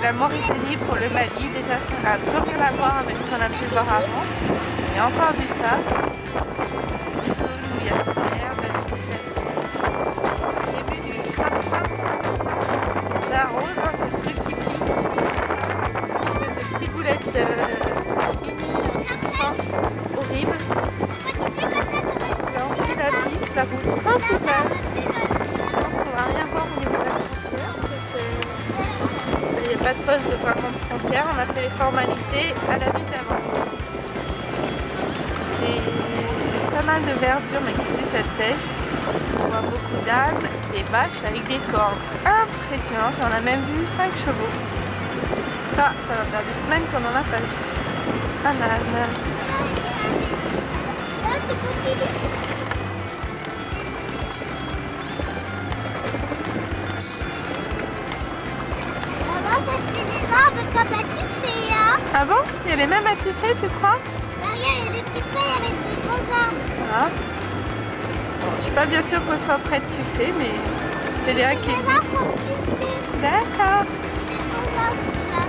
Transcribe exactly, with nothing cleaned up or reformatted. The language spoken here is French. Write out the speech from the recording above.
la Mauritanie pour le Mali. Déjà, ça n'a plus rien à voir avec ce qu'on a pu voir avant. Il y a encore du sable. Des zones où il y a de l'air, de la végétation. Au début du sable, ça rose, hein, c'est le truc qui pique. C'est de petites boulettes euh, mini qui sentent horribles. Et ensuite la piste, la route principale. Je pense qu'on va rien voir au niveau de la frontière parce qu'il n'y a pas de poste de vraiment de frontière. On a fait les formalités à la vie d'avant. Et pas mal de verdure mais qui est déjà sèche. On voit beaucoup d'ânes, des vaches avec des cornes impressionnantes. On a même vu cinq chevaux. Ça, ça va faire des semaines qu'on en a pas vu. Un âne. Comme à tuffer, hein. Ah bon? Il y a les mêmes à tuffer, tu crois? Là, regarde, il y a des petites feuilles avec des gros arbres. Ah. Bon, je suis pas bien sûre qu'on soit près de tuffer, mais c'est bien C'est qu'il des arbres pour tuffer. D'accord. C'est des gros arbres là.